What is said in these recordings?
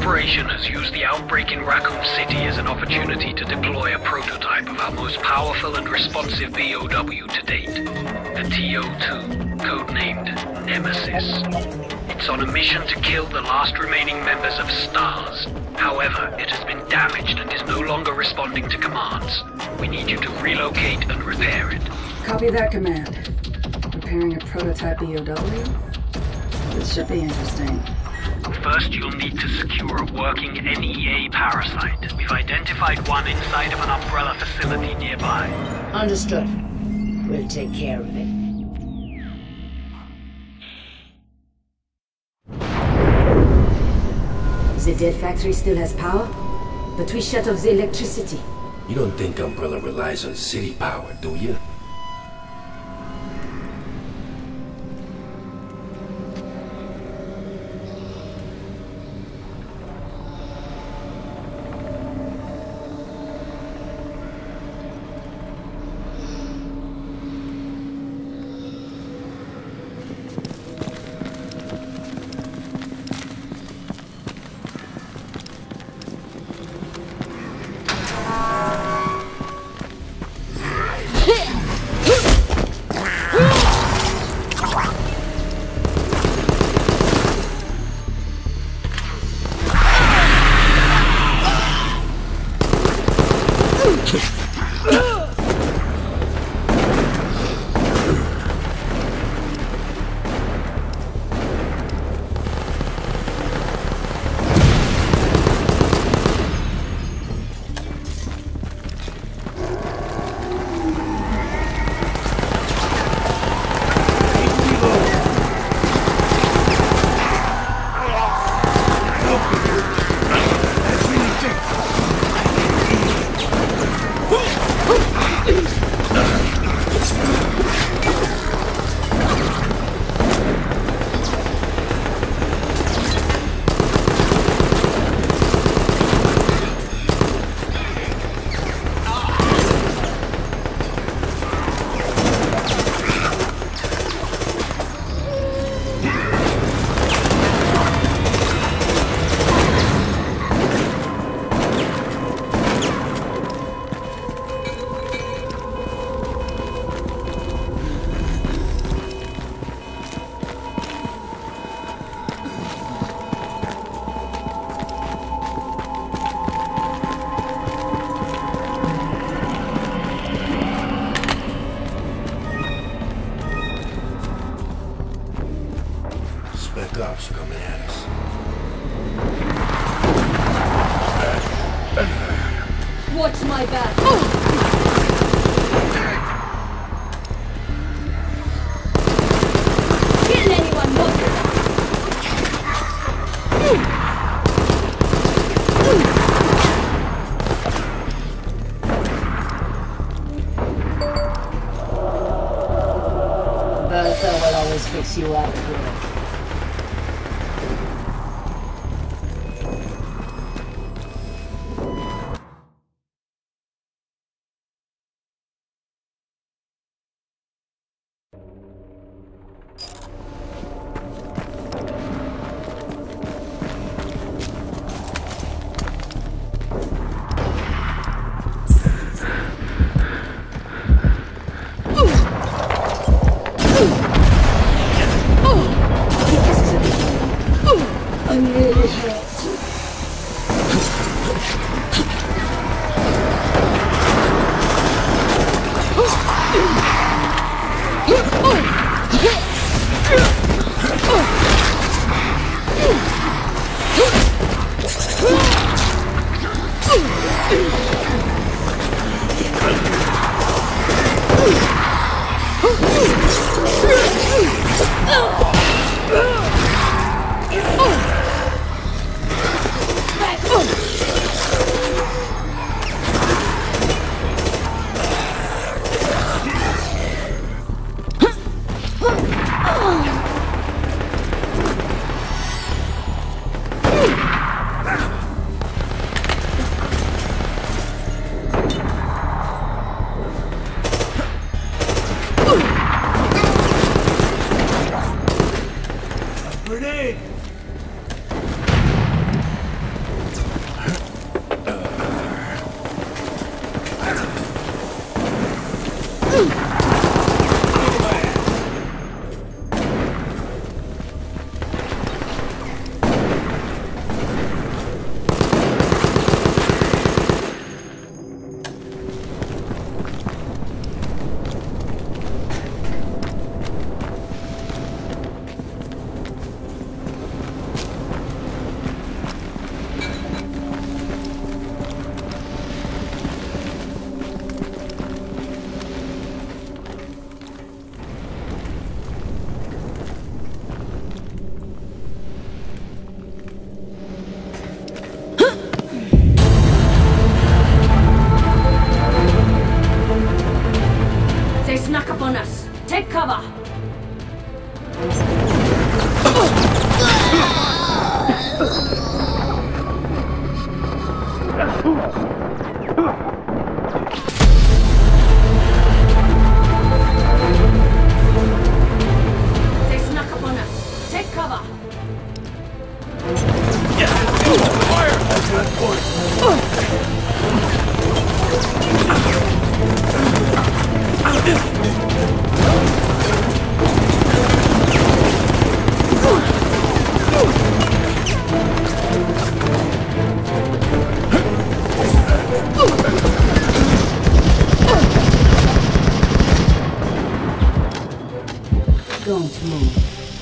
Corporation has used the outbreak in Raccoon City as an opportunity to deploy a prototype of our most powerful and responsive BOW to date, the TO2, codenamed Nemesis. It's on a mission to kill the last remaining members of STARS. However, it has been damaged and is no longer responding to commands. We need you to relocate and repair it. Copy that command. Repairing a prototype BOW? This should be interesting. First, you'll need to secure a working NEA parasite. We've identified one inside of an Umbrella facility nearby. Understood. We'll take care of it. The dead factory still has power, but we shut off the electricity. You don't think Umbrella relies on city power, do you? Cops are coming at us. Watch my back. Kill anyone more. Bertha will always fix you up good. I'm really hurt. They snuck up on us. Take cover. They snuck up on us. Take cover. Fire! That's that point. Don't move.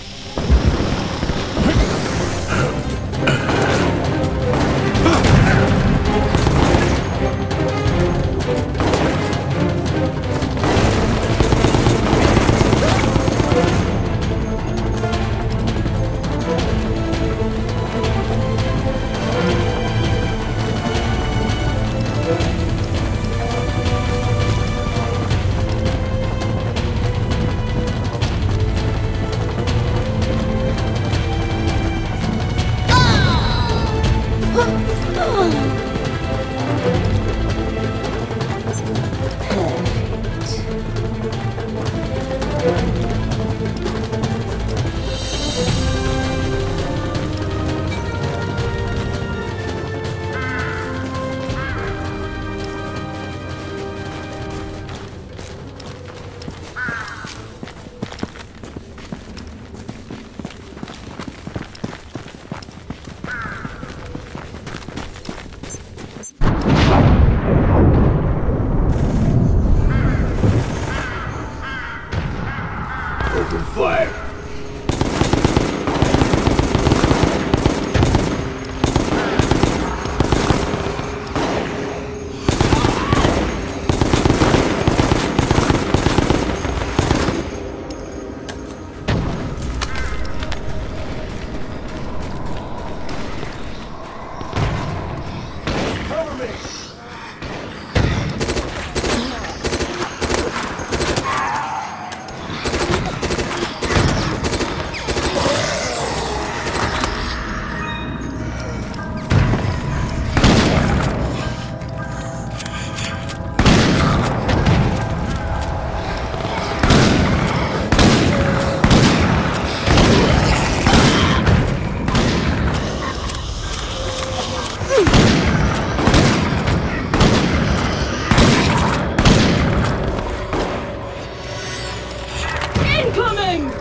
Open fire. Cover me. Incoming!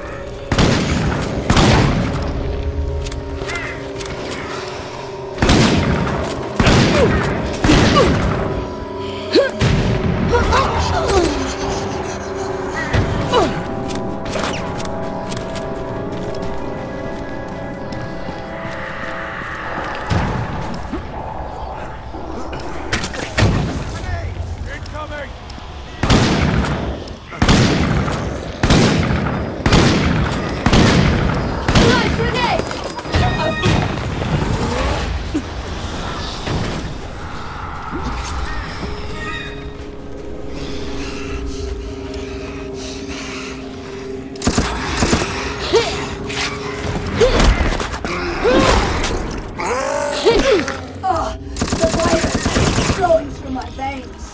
Incoming! Light grenade! The virus is flowing through my veins.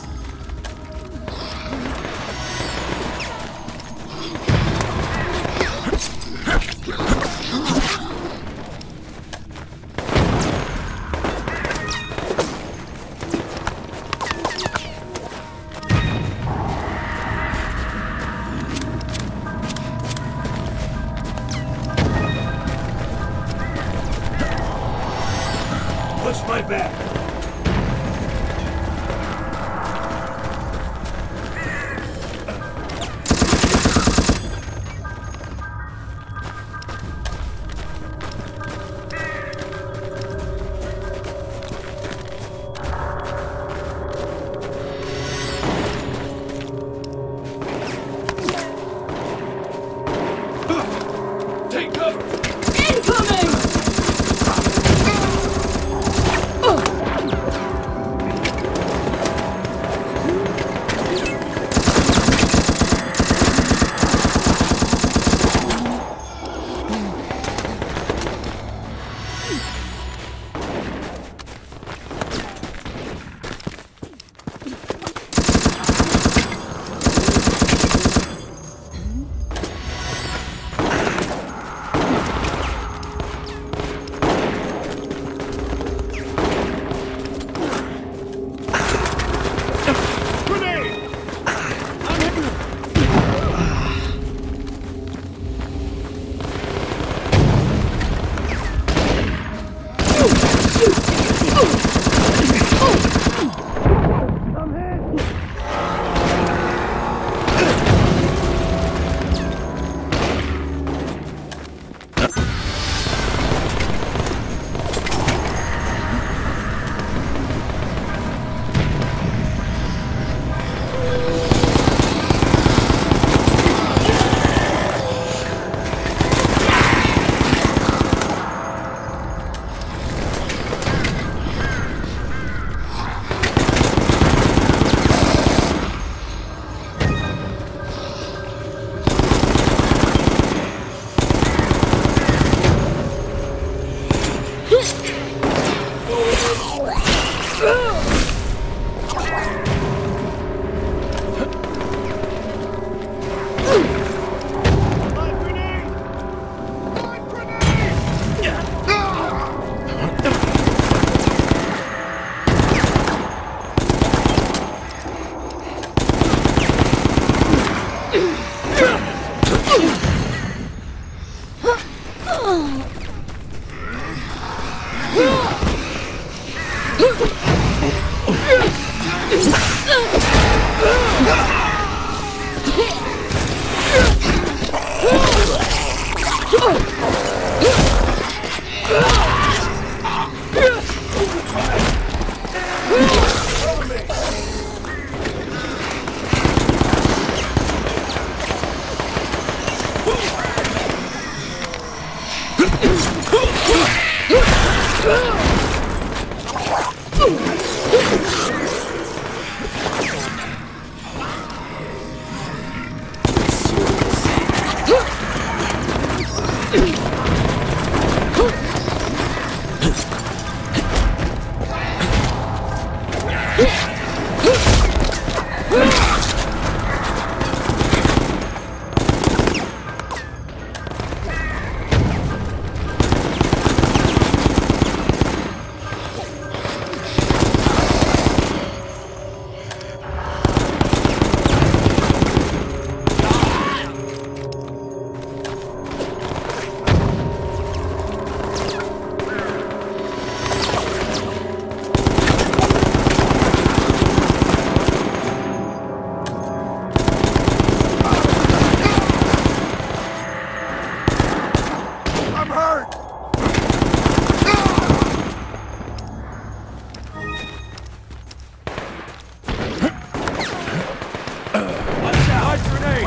Push my back. Take cover. Incoming!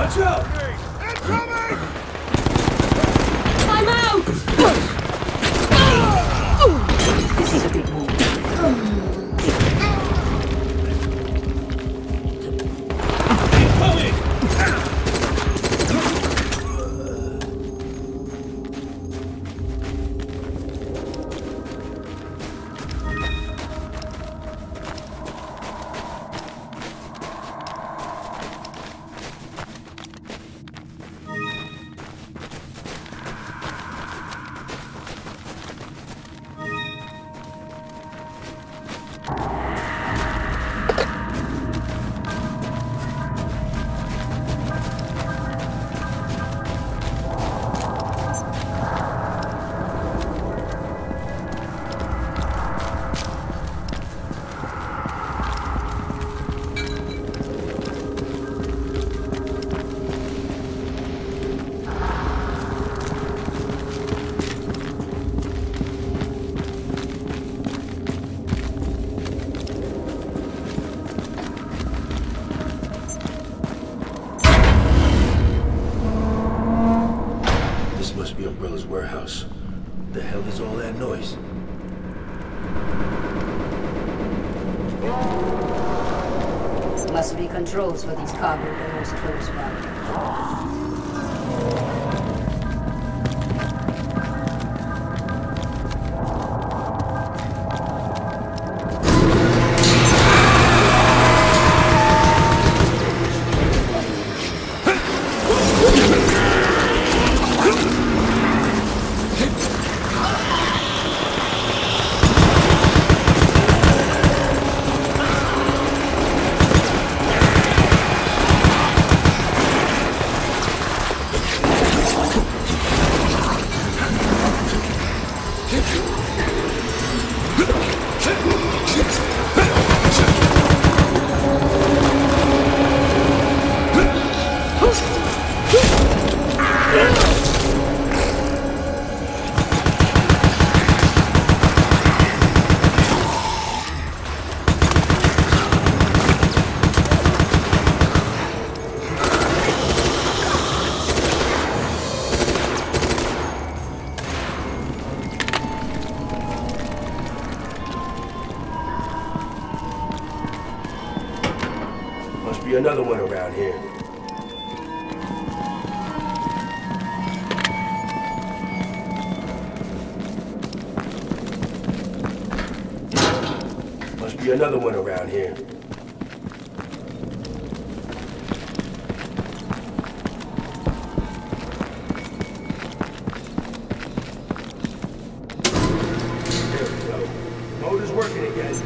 Watch out! I'm out! This is a big move. Incoming! Must be Umbrella's warehouse. What the hell is all that noise? Must be controls for these cargo bearers close by. Must be another one around here. Must be another one around here. There we go. Motor's working again.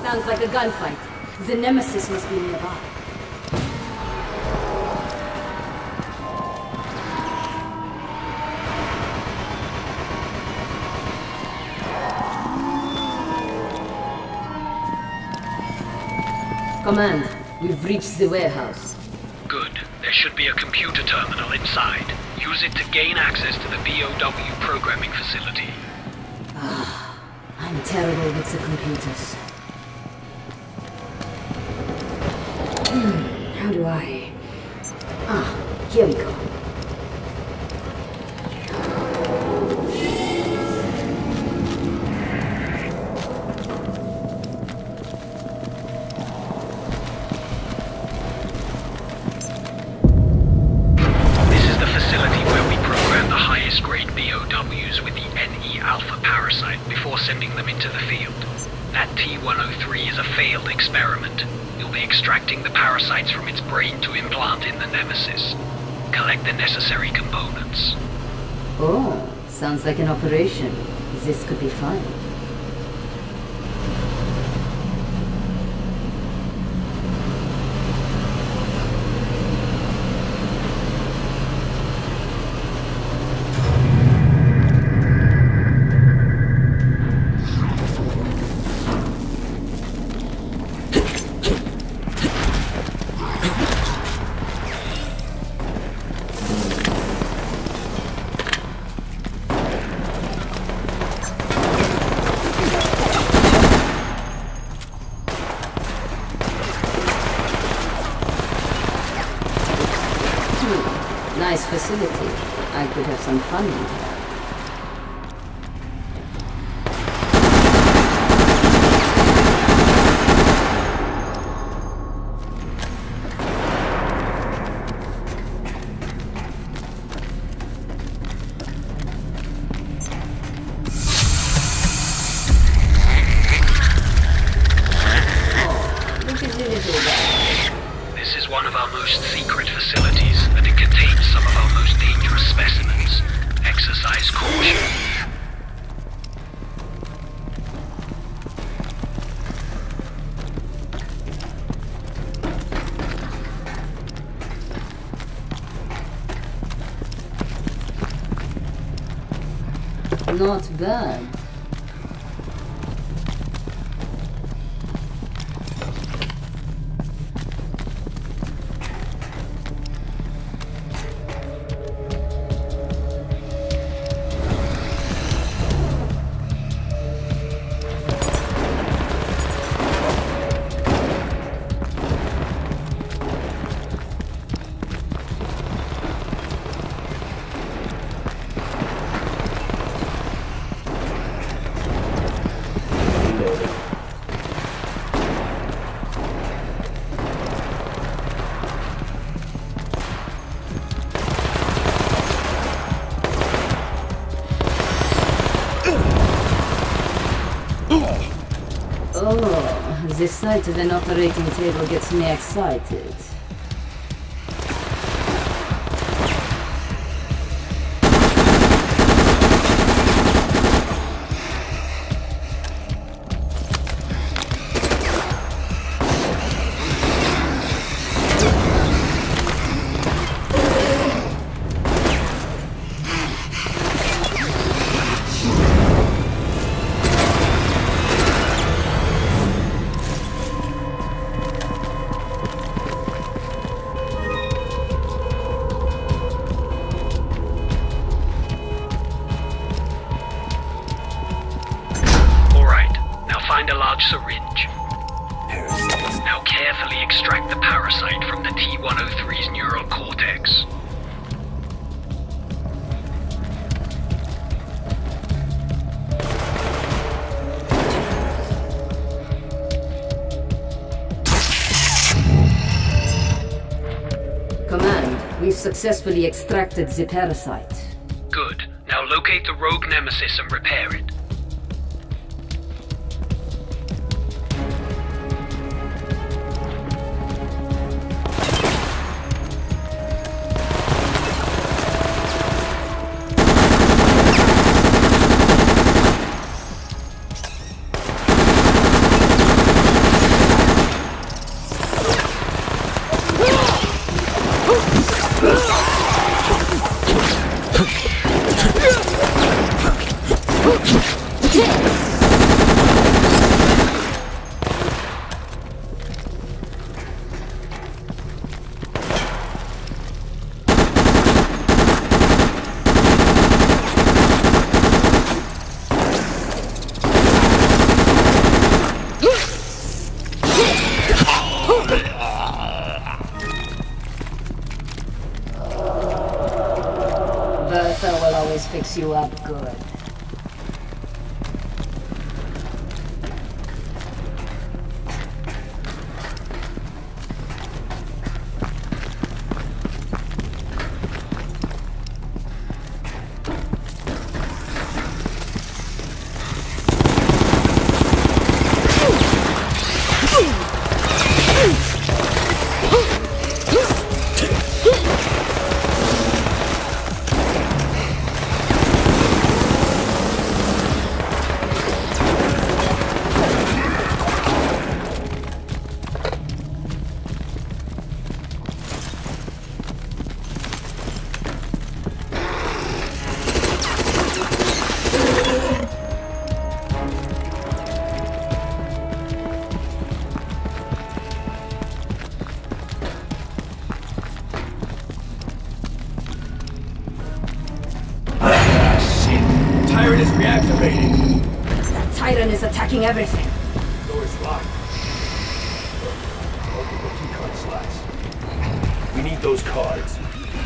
Sounds like a gunfight. The Nemesis must be nearby. Command, we've reached the warehouse. Good. There should be a computer terminal inside. Use it to gain access to the BOW programming facility. I'm terrible with the computers. How do I... here we go. This is the facility where we program the highest grade BOWs with the NE Alpha parasite before sending them into the field. That T-103 is a failed experiment. You'll be extracting the parasites from its brain to implant in the Nemesis. Collect the necessary components. Oh, sounds like an operation. This could be fun. Nice facility. I could have some fun in here. This is one of our most secret facilities, and it contains some of our most dangerous specimens. Exercise caution. Not bad. Oh, the sight of an operating table gets me excited. Find a large syringe. Now carefully extract the parasite from the T-103's neural cortex. Command, we've successfully extracted the parasite. Good. Now locate the rogue Nemesis and repair it. always fix you up good. Titan is attacking everything. Door's locked. Open the key card slots. We need those cards.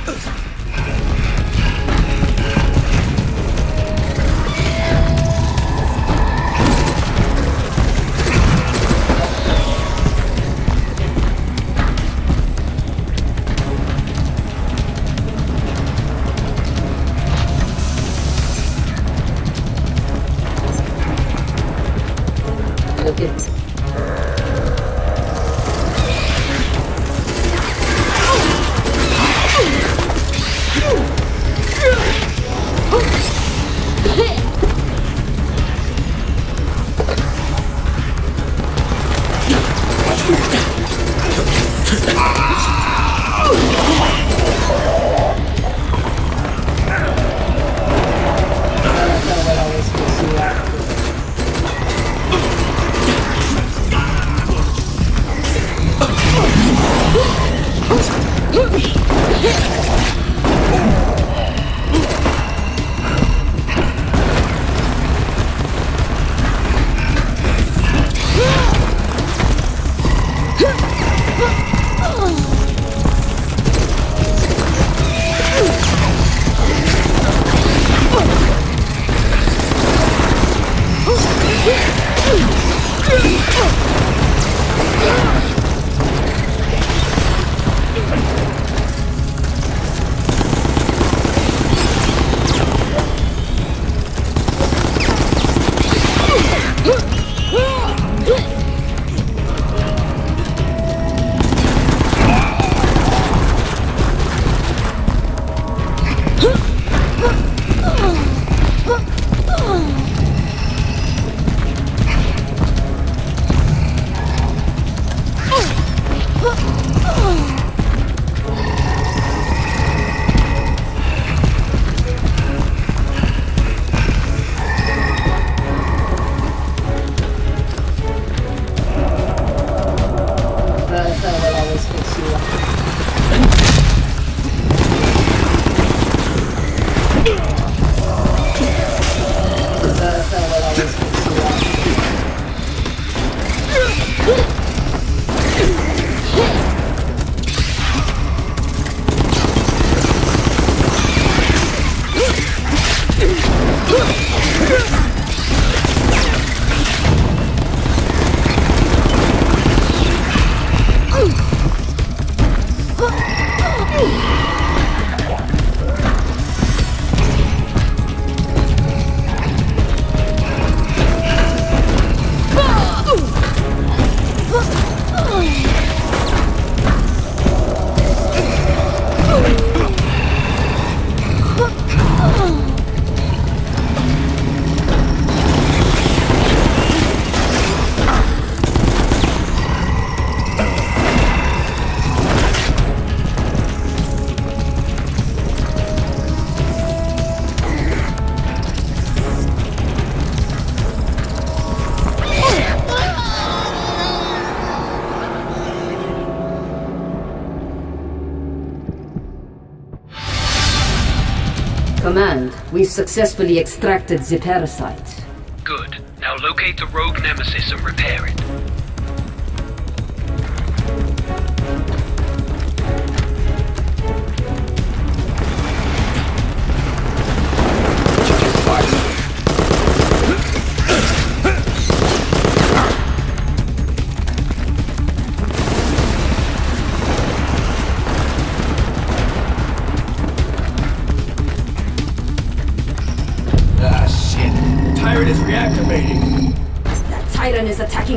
Command, we've successfully extracted the parasite. Good. Now locate the rogue nemesis and repair it.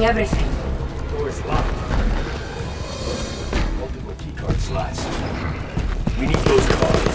checking everything. Door is locked. Multiple keycard slots. We need those cards.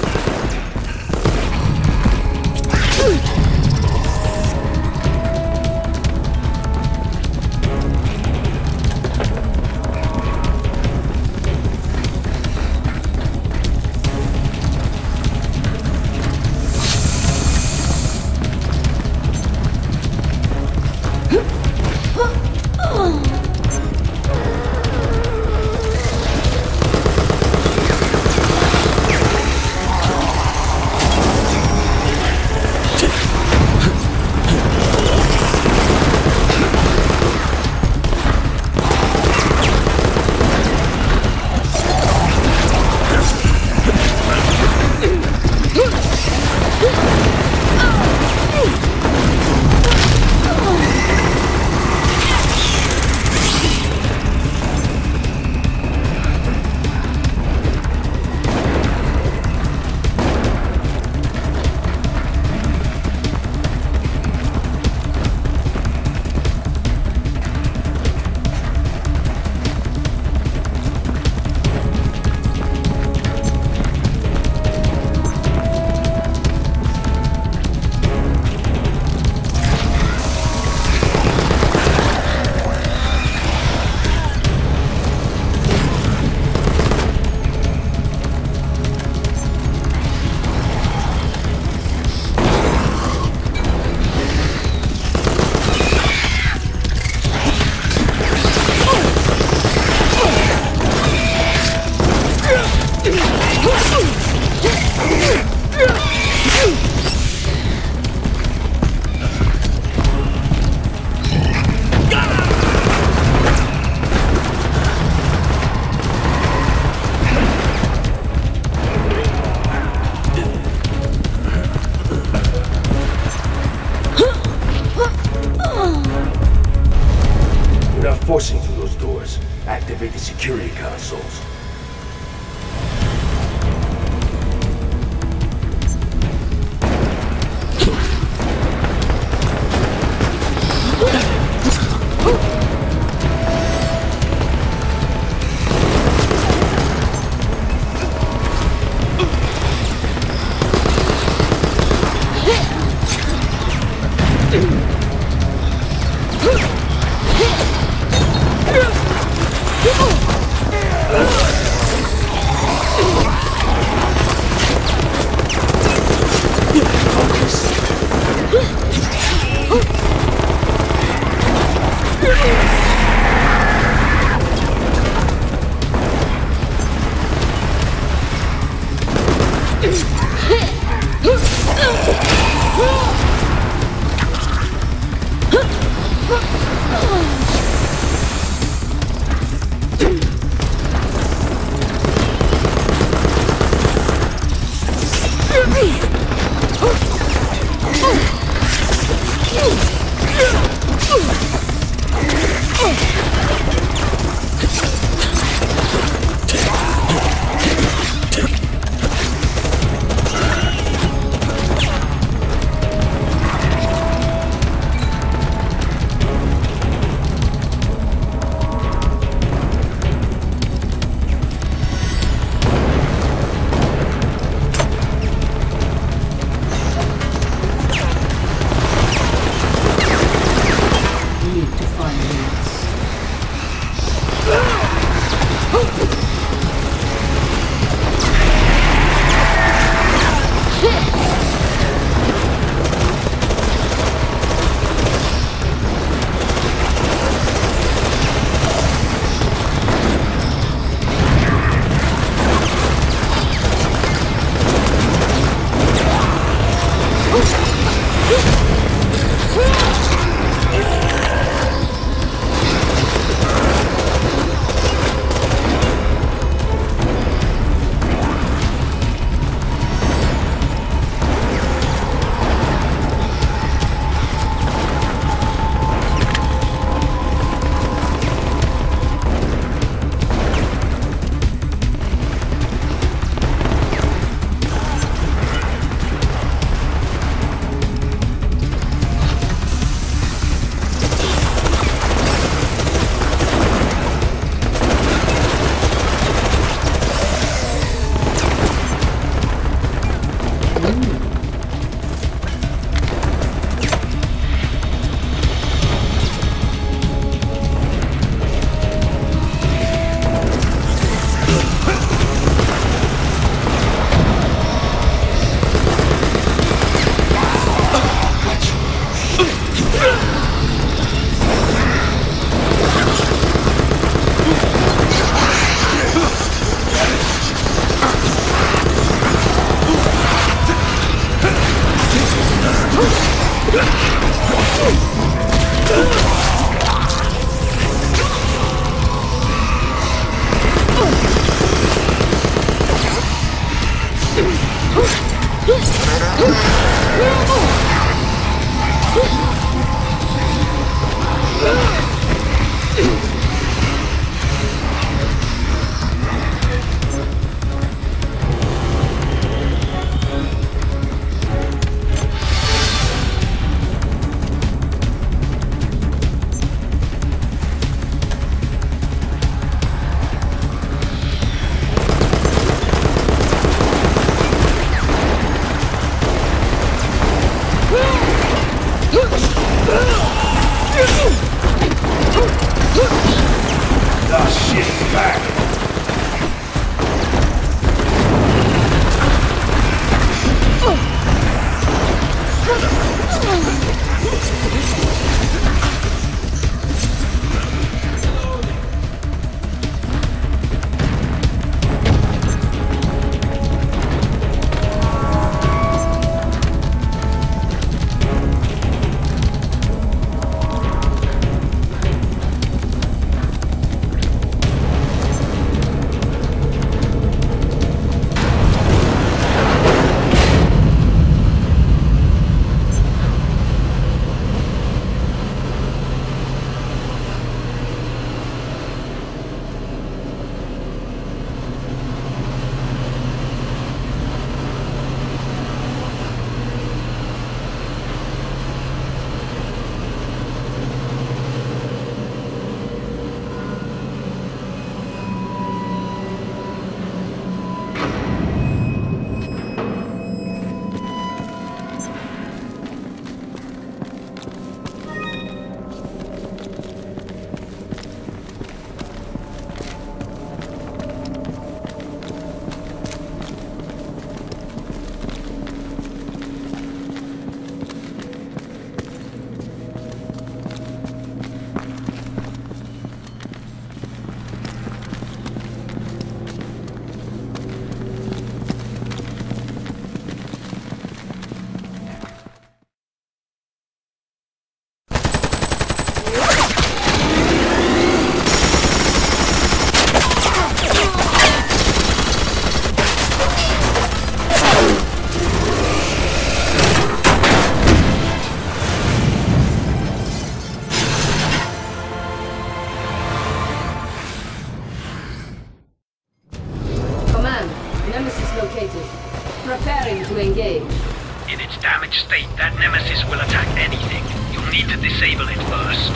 Forcing through those doors. Activate the security consoles. located. Preparing to engage. In its damaged state, that nemesis will attack anything. You'll need to disable it first.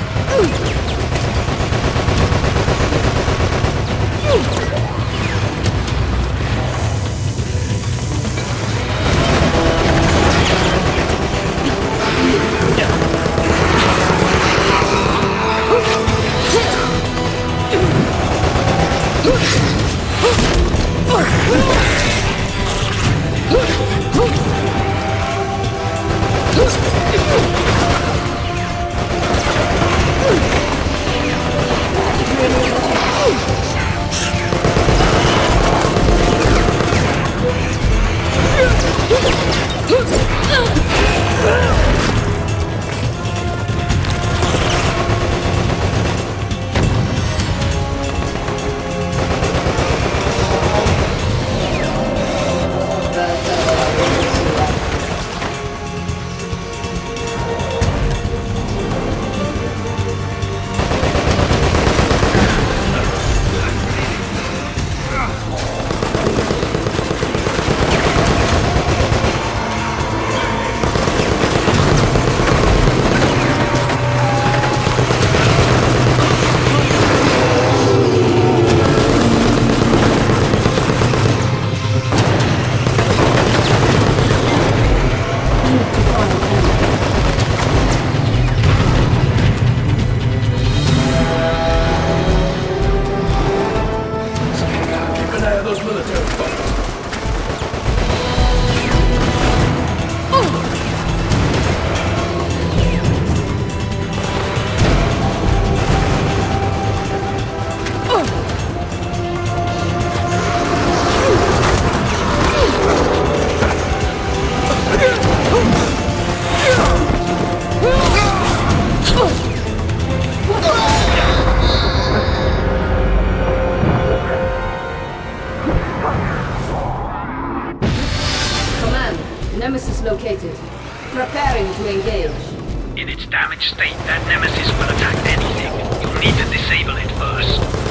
Nemesis located. Preparing to engage. In its damaged state, that nemesis will attack anything. You'll need to disable it first.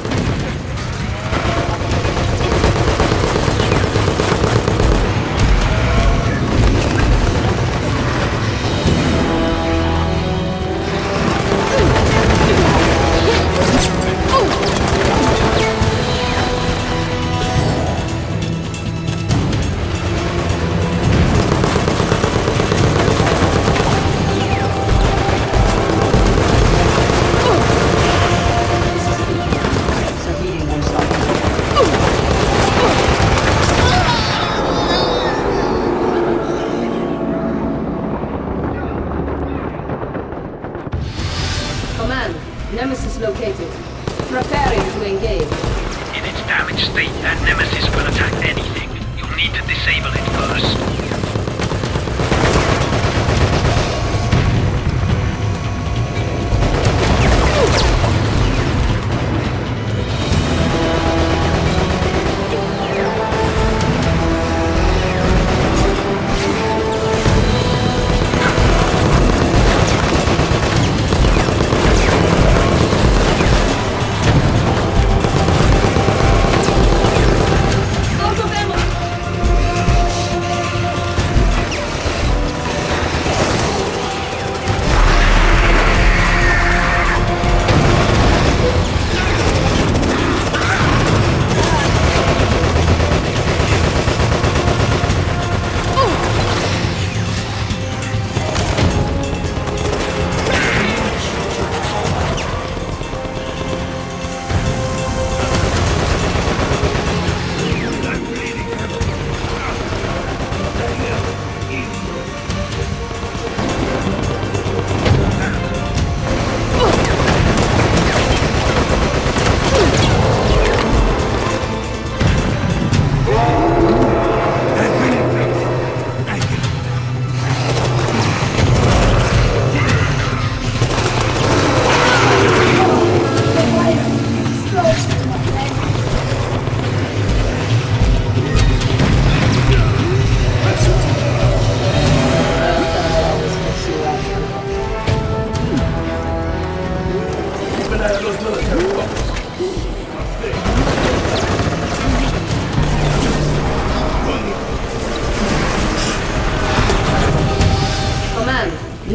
Nemesis located. Preparing to engage. In its damaged state, that nemesis will attack anything. You'll need to disable it first.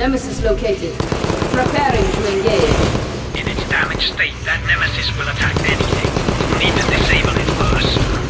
Nemesis located. Preparing to engage. In its damaged state, that Nemesis will attack anything. Need to disable it first.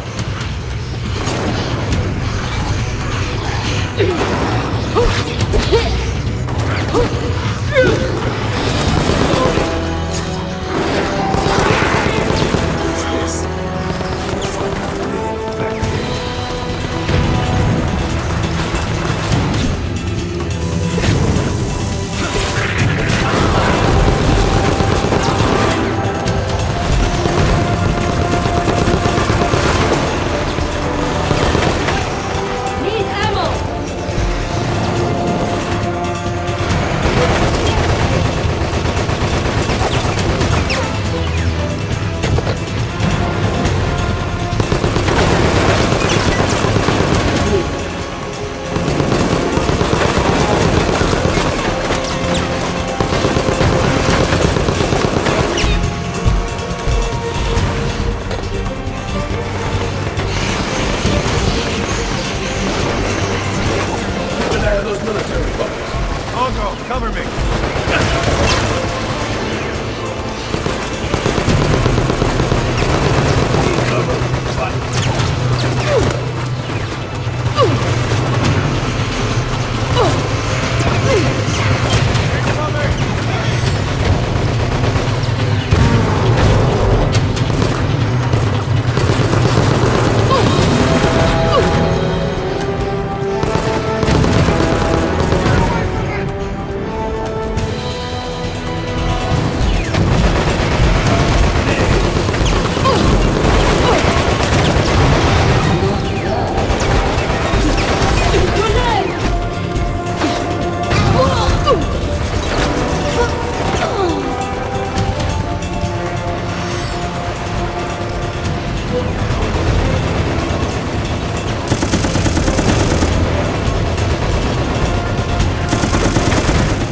Cover me!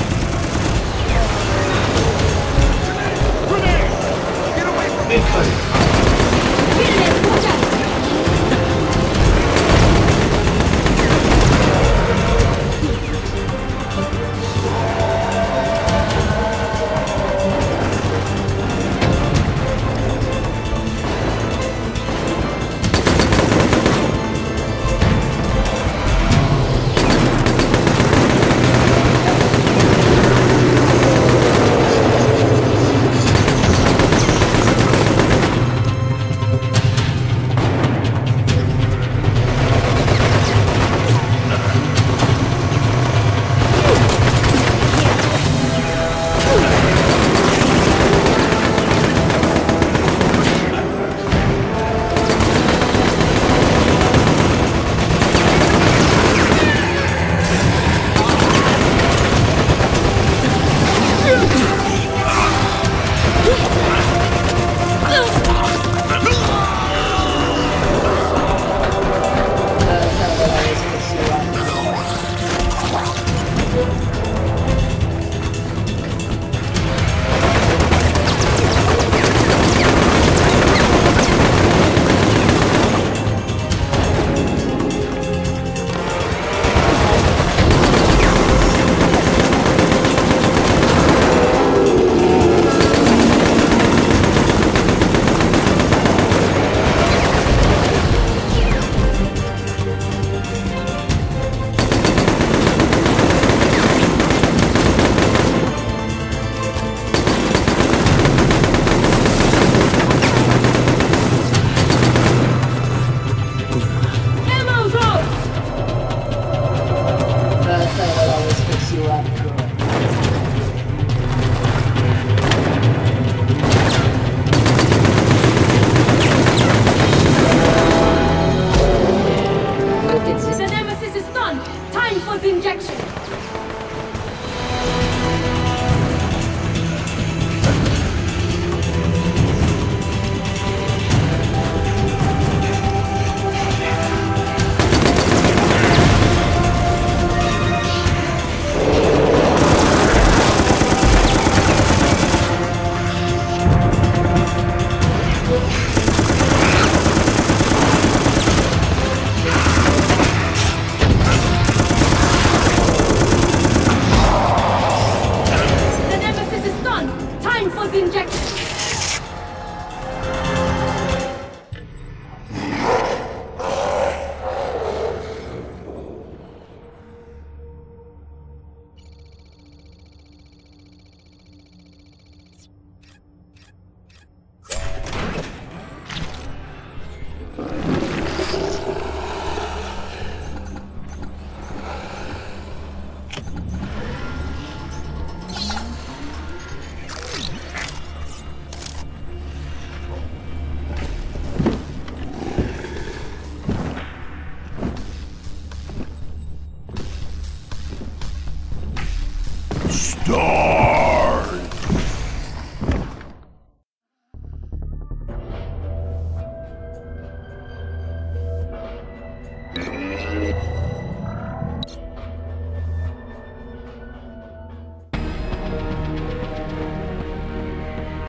Incoming.